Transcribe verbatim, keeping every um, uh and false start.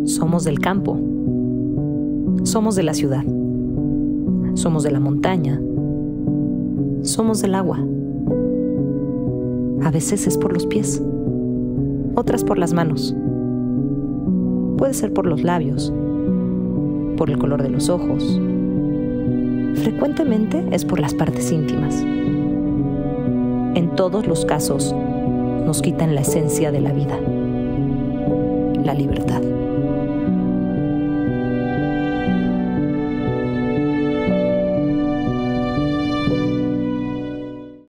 Somos del campo. Somos de la ciudad. Somos de la montaña. Somos del agua. A veces es por los pies, otras por las manos. Puede ser por los labios, por el color de los ojos. Frecuentemente es por las partes íntimas. En todos los casos, nos quitan la esencia de la vida, la libertad.